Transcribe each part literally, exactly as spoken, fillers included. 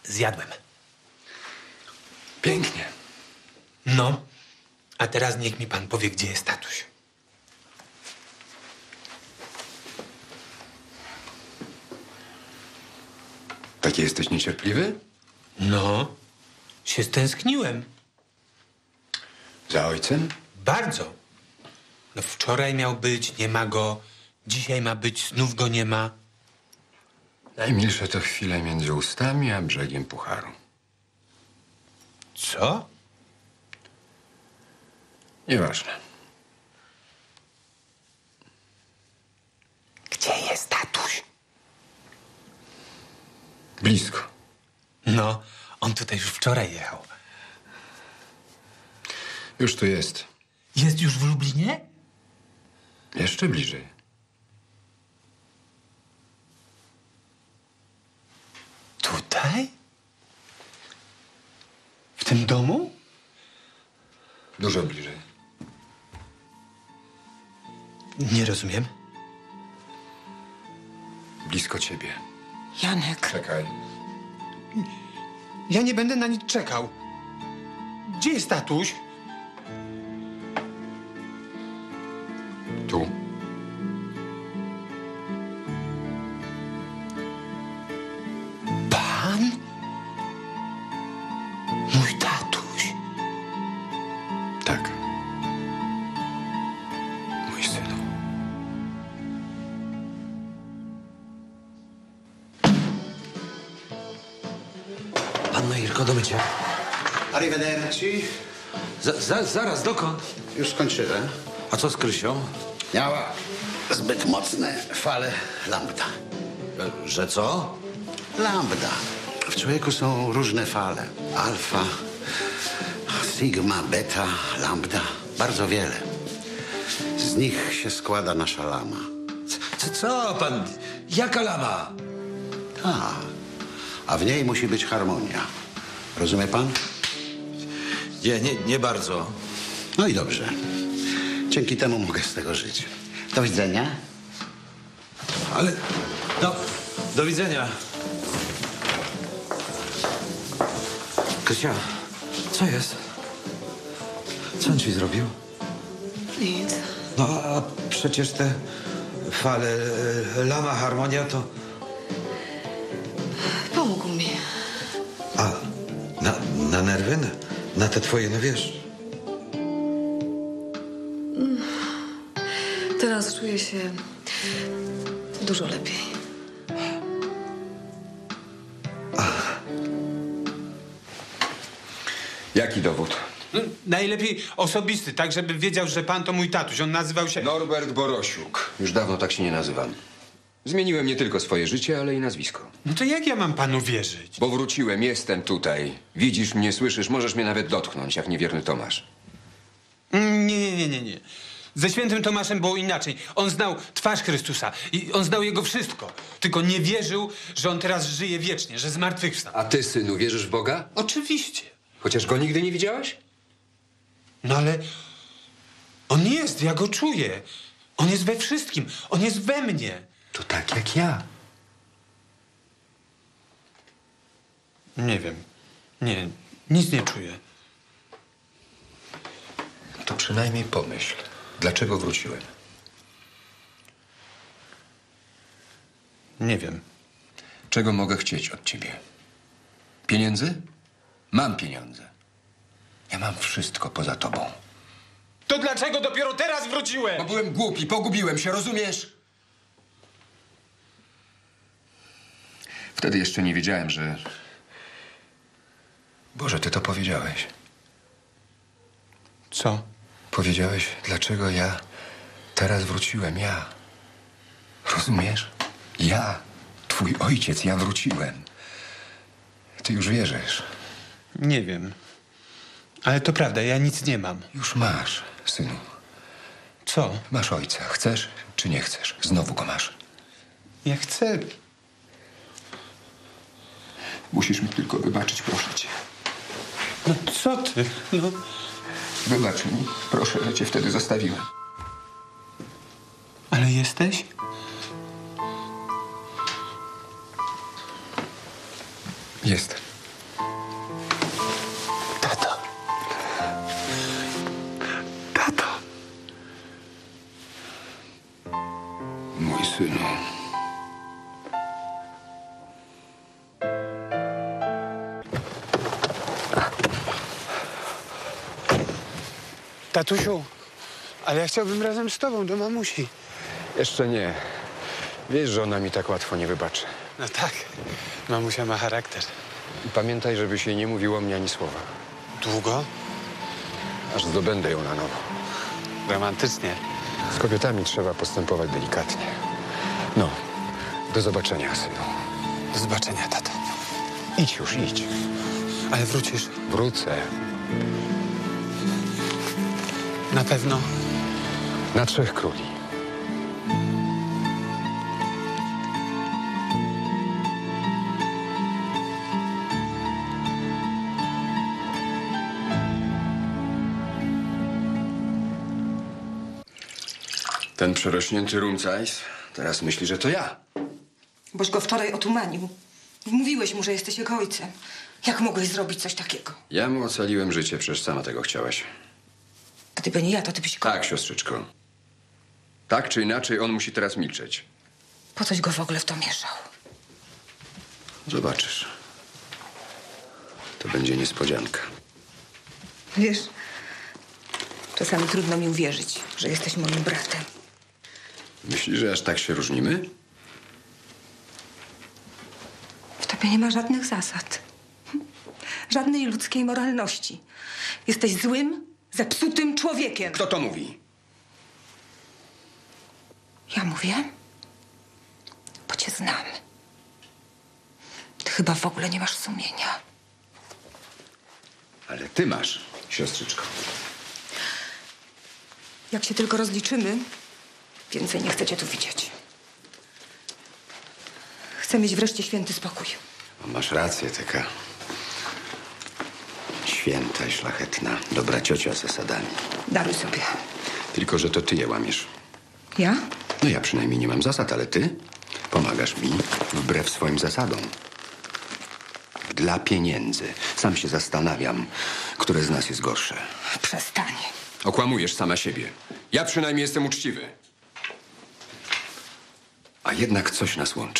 Zjadłem. Pięknie. No, a teraz niech mi pan powie, gdzie jest tatuś. Taki jesteś niecierpliwy? No, się stęskniłem. Za ojcem? Bardzo. No wczoraj miał być, nie ma go. Dzisiaj ma być, znów go nie ma. Najmilsze to chwile między ustami a brzegiem pucharu. Co? Nieważne. Gdzie jest tatuś? Blisko. No, on tutaj już wczoraj jechał. Już tu jest. Jest już w Lublinie? Jeszcze bliżej. Tutaj? W tym domu? Dużo bliżej. Nie rozumiem. Blisko ciebie. Janek. Czekaj. Ja nie będę na nic czekał. Gdzie jest tatuś? Tu. Pan? Mój tatuś. Tak. Mój synu. Panno Irko, do mycia. Arrivederci. Za, za, zaraz, dokąd? Już skończyłem. A co z Krysią? Miała zbyt mocne fale lambda. E, Że co? Lambda. W człowieku są różne fale. Alfa, sigma, beta, lambda. Bardzo wiele. Z nich się składa nasza lama. Co, co pan? Jaka lama? Tak. A w niej musi być harmonia. Rozumie pan? Nie, nie, nie bardzo. No i dobrze. Dzięki temu mogę z tego żyć. Do widzenia. Ale... No, do widzenia. Krysia, co jest? Co on ci zrobił? Nic. No, a przecież te fale, e, lama, harmonia to... Pomógł mi. A, na, na nerwy? Na, na te twoje, no wiesz... Teraz czuję się dużo lepiej. Jaki dowód? No, najlepiej osobisty, tak żeby wiedział, że pan to mój tatuś. On nazywał się... Norbert Borosiuk. Już dawno tak się nie nazywam. Zmieniłem nie tylko swoje życie, ale i nazwisko. No to jak ja mam panu wierzyć? Bo wróciłem, jestem tutaj. Widzisz mnie, słyszysz, możesz mnie nawet dotknąć, jak niewierny Tomasz. Mm, Nie, nie, nie, nie, nie. Ze świętym Tomaszem było inaczej. On znał twarz Chrystusa i on znał jego wszystko. Tylko nie wierzył, że on teraz żyje wiecznie, że zmartwychwstał. A ty, synu, wierzysz w Boga? Oczywiście. Chociaż go nigdy nie widziałeś? No ale on jest, ja go czuję. On jest we wszystkim. On jest we mnie. To tak jak ja. Nie wiem. Nie, nic nie czuję. To przynajmniej pomyśl, dlaczego wróciłem. Nie wiem. Czego mogę chcieć od ciebie? Pieniędzy? Mam pieniądze. Ja mam wszystko poza tobą. To dlaczego dopiero teraz wróciłem? Bo byłem głupi, pogubiłem się, rozumiesz? Wtedy jeszcze nie wiedziałem, że... Boże, ty to powiedziałeś. Co? Powiedziałeś, dlaczego ja teraz wróciłem, ja. Rozumiesz? Ja, twój ojciec, ja wróciłem. Ty już wierzysz. Nie wiem. Ale to prawda, ja nic nie mam. Już masz, synu. Co? Masz ojca. Chcesz czy nie chcesz? Znowu go masz. Ja chcę. Musisz mi tylko wybaczyć, proszę cię. No co ty? No. Wybacz mi, proszę, że cię wtedy zostawiłem. Ale jesteś? Jest. Mój synu. Tatusiu, ale ja chciałbym razem z tobą do mamusi. Jeszcze nie. Wiesz, że ona mi tak łatwo nie wybaczy. No tak, mamusia ma charakter. I pamiętaj, żebyś jej nie mówił o mnie ani słowa. Długo? Aż zdobędę ją na nowo. Romantycznie. Z kobietami trzeba postępować delikatnie. No, do zobaczenia, synu. Do zobaczenia, tato. Idź już, idź. Ale wrócisz. Wrócę. Na pewno. Na Trzech Króli. Ten przerośnięty rumcajs teraz myśli, że to ja. Boś go wczoraj otumanił. Mówiłeś mu, że jesteś jego ojcem. Jak mogłeś zrobić coś takiego? Ja mu ocaliłem życie, przecież sama tego chciałaś. Gdyby nie ja, to ty byś go... Tak, siostrzyczko. Tak czy inaczej, on musi teraz milczeć. Po coś go w ogóle w to mieszał? Zobaczysz. To będzie niespodzianka. Wiesz, czasami trudno mi uwierzyć, że jesteś moim bratem. Myślisz, że aż tak się różnimy? W tobie nie ma żadnych zasad. Żadnej ludzkiej moralności. Jesteś złym, zepsutym człowiekiem. Kto to mówi? Ja mówię, bo cię znam. Ty chyba w ogóle nie masz sumienia. Ale ty masz, siostrzyczko. Jak się tylko rozliczymy, więcej nie chcę cię tu widzieć. Chcę mieć wreszcie święty spokój. No, masz rację, taka święta i szlachetna, dobra ciocia z zasadami. Daruj sobie. Tylko, że to ty je łamiesz. Ja? No ja przynajmniej nie mam zasad, ale ty pomagasz mi wbrew swoim zasadom. Dla pieniędzy. Sam się zastanawiam, które z nas jest gorsze. Przestań. Okłamujesz sama siebie. Ja przynajmniej jestem uczciwy. A jednak coś nas łączy.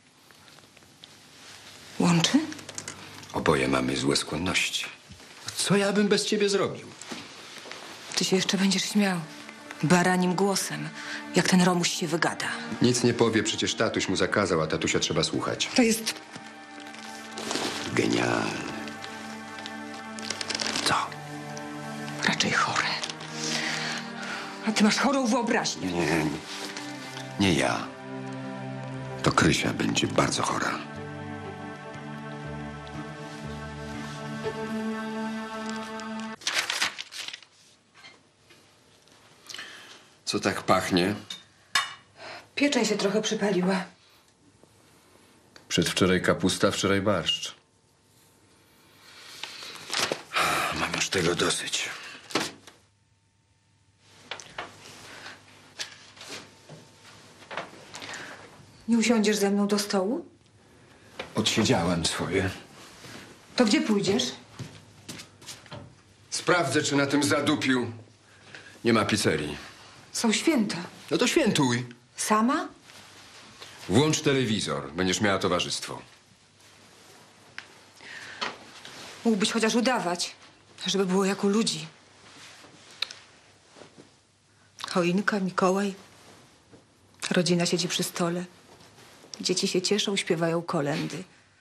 Łączy? Oboje mamy złe skłonności. Co ja bym bez ciebie zrobił? Ty się jeszcze będziesz śmiał. Baranim głosem, jak ten Romuś się wygada. Nic nie powie, przecież tatuś mu zakazał, a tatusia trzeba słuchać. To jest... Genialne. Co? raczej chore. A ty masz chorą wyobraźnię. Nie, nie ja. To Krysia będzie bardzo chora. Co tak pachnie? Pieczeń się trochę przypaliła. Przedwczoraj kapusta, wczoraj barszcz. Mam już tego dosyć. Nie usiądziesz ze mną do stołu? Odsiedziałem swoje. To gdzie pójdziesz? Sprawdzę, czy na tym zadupiu nie ma pizzerii. Są święta. No to świętuj. Sama? Włącz telewizor. Będziesz miała towarzystwo. Mógłbyś chociaż udawać, żeby było jak u ludzi. Choinka, Mikołaj. Rodzina siedzi przy stole. Dzieci się cieszą, śpiewają kolędy.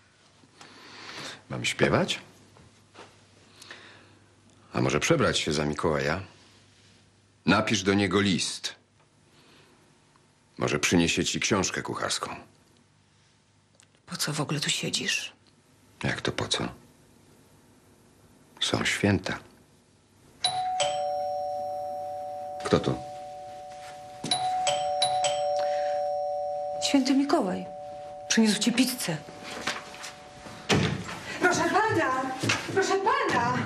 Mam śpiewać? A może przebrać się za Mikołaja? Napisz do niego list. Może przyniesie ci książkę kucharską. Po co w ogóle tu siedzisz? Jak to po co? Są święta. Kto to? Święty Mikołaj. Przyniósł ci pizzę. Proszę pana! Proszę pana!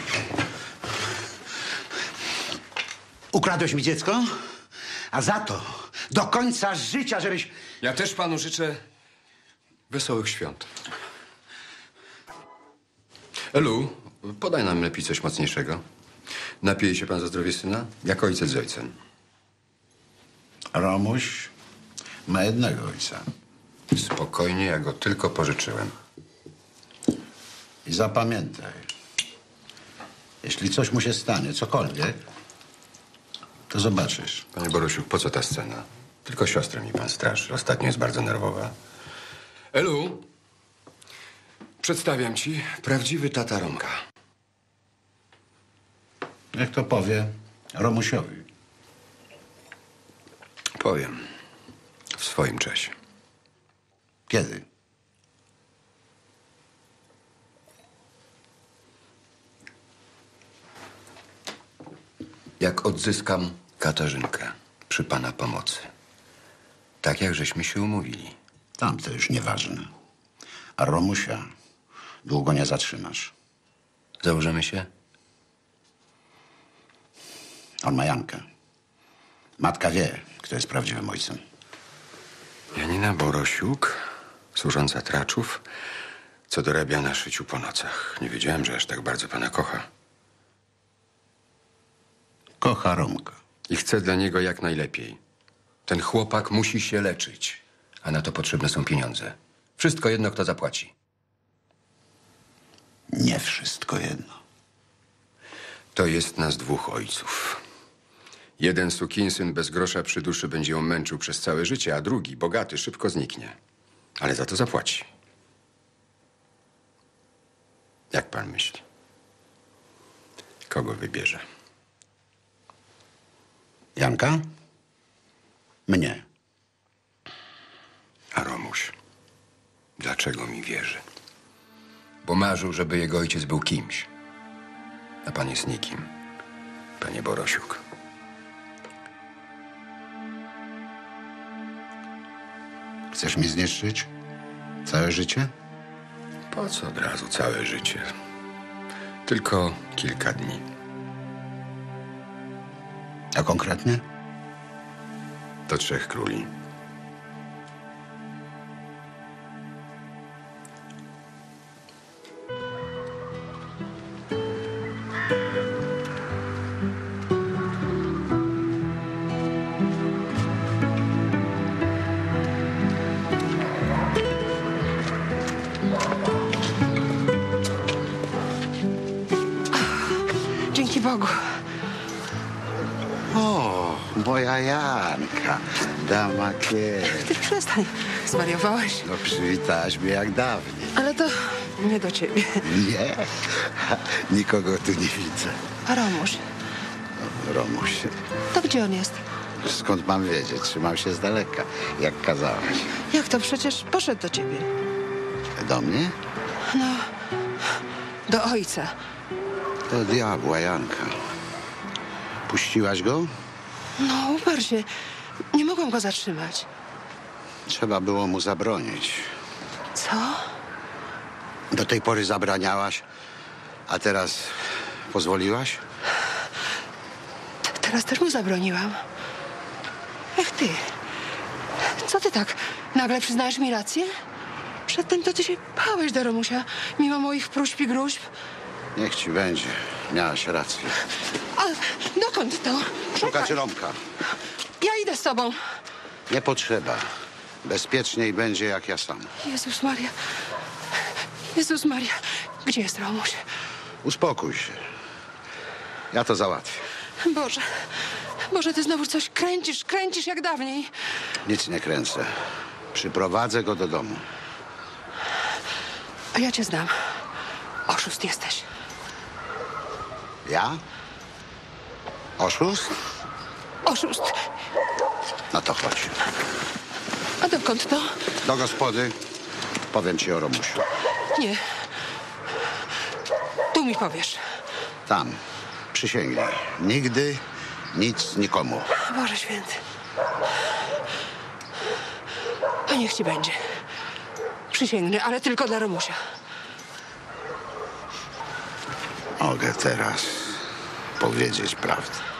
Ukradłeś mi dziecko? A za to do końca życia, żebyś... Ja też panu życzę wesołych świąt. Elu, podaj nam lepiej coś mocniejszego. Napije się pan za zdrowie syna? Jak ojciec z ojcem. Romuś ma jednego ojca. Spokojnie, ja go tylko pożyczyłem. I zapamiętaj, jeśli coś mu się stanie, cokolwiek, to zobaczysz. Panie Borusiuk, po co ta scena? Tylko siostrę mi pan straszy. Ostatnio jest bardzo nerwowa. Elu, przedstawiam ci prawdziwy tata Romka. Jak to powie Romusiowi. Powiem. W swoim czasie. Kiedy? Jak odzyskam Katarzynkę przy pana pomocy. Tak jak żeśmy się umówili. Tam to już nieważne. A Romusia długo nie zatrzymasz. Założymy się? On ma Jankę. Matka wie, kto jest prawdziwym ojcem. Janina Borosiuk, służąca Traczów, co dorabia na szyciu po nocach. Nie wiedziałem, że aż tak bardzo pana kocha. Kocha Romka. I chce dla niego jak najlepiej. Ten chłopak musi się leczyć, a na to potrzebne są pieniądze. Wszystko jedno, kto zapłaci. Nie wszystko jedno. To jest nas dwóch ojców. Jeden sukinsyn bez grosza przy duszy będzie ją męczył przez całe życie, a drugi, bogaty, szybko zniknie. Ale za to zapłaci. Jak pan myśli? Kogo wybierze? Janka? Mnie. A Romuś? Dlaczego mi wierzy? Bo marzył, żeby jego ojciec był kimś. A pan jest nikim, panie Borosiuk. Chcesz mi zniszczyć całe życie? Po co od razu całe życie? Tylko kilka dni. A konkretnie? Do Trzech Króli. Dzięki Bogu. O, moja Janka, dama kier. Ty przestań. Zwariowałeś. No przywitałaś mnie jak dawniej. Ale to nie do ciebie. Nie, nikogo tu nie widzę. A Romuś? Romuś, To gdzie on jest? skąd mam wiedzieć? Trzymał się z daleka, jak kazałaś. Jak to? Przecież poszedł do ciebie. Do mnie? No, do ojca. Do diabła, Janka. Puściłaś go? No, uparł się. Nie mogłam go zatrzymać. Trzeba było mu zabronić. Co? Do tej pory zabraniałaś, a teraz pozwoliłaś? T- Teraz też mu zabroniłam. Ech ty. Co ty tak nagle przyznajesz mi rację? Przedtem to ty się pałeś do Romusia, mimo moich próśb i gruźb. Niech ci będzie. Miałaś rację. A dokąd to? Szukać Czekaj. Romka. Ja idę z tobą. Nie potrzeba. Bezpieczniej będzie jak ja sam. Jezus Maria. Jezus Maria. Gdzie jest Romuś? Uspokój się. Ja to załatwię. Boże. Boże, ty znowu coś kręcisz, kręcisz jak dawniej. Nic nie kręcę. Przyprowadzę go do domu. A ja cię znam. Oszust jesteś. Ja? Oszust? Oszust. No to chodź. A dokąd to? Do gospody. Powiem ci o Romusiu. Nie. Tu mi powiesz. Tam. Przysięgnij. Nigdy nic nikomu. Boże święty. A niech ci będzie. Przysięgnę, ale tylko dla Romusia. Mogę teraz powiedzieć prawdę.